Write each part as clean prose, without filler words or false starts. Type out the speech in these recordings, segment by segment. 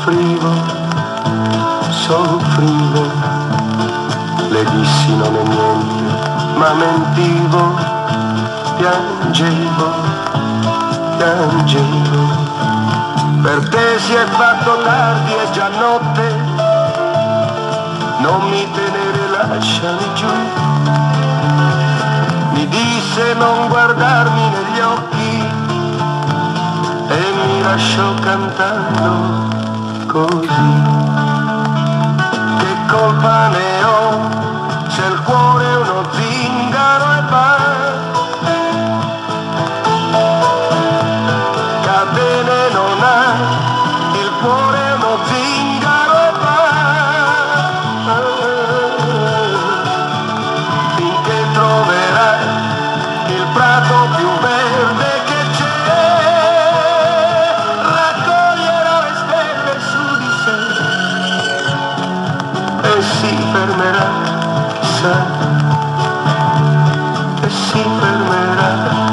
soffrivo, le dissi non è niente, ma mentivo, piangevo, per te si è fatto tardi, è già notte, non mi tenere, lasciami giù, mi disse non guardarmi negli occhi e mi lasciò cantando così. Che colpa ne ho se il cuore è uno zingaro e va, catene non ha, il cuore è uno zingaro e va, finché troverai il prato più verde che c'è, raccoglierò le stelle su di sé e si fermerà, chissà, e si fermerà.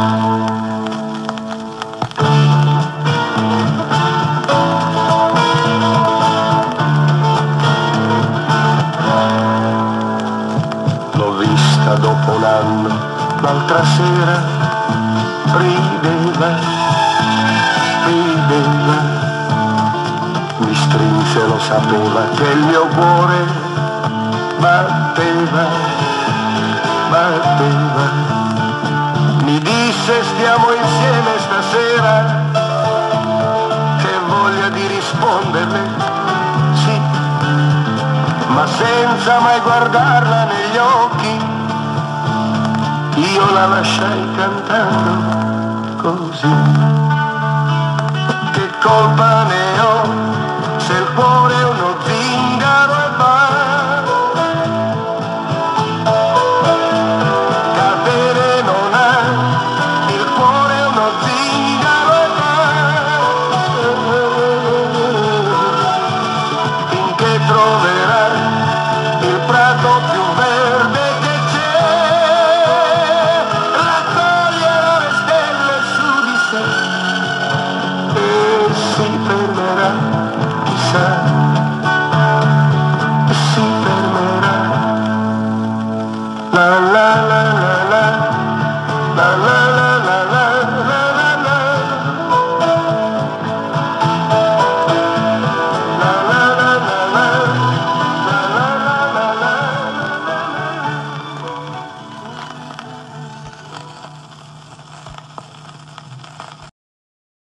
L'ho vista dopo un anno, l'altra sera rideva, mi strinse, lo sapeva che il mio cuore batteva, mi disse stiamo insieme stasera, che voglia di risponderle, sì, ma senza mai guardarla negli occhi, io la lasciai cantando così. Che colpa ne ho se il cuore è uno zingaro e va, catene non ha, il cuore è uno zingaro e va, finché troverai il prato più verde che c'è, raccoglierò le stelle su di sé e si fermerà.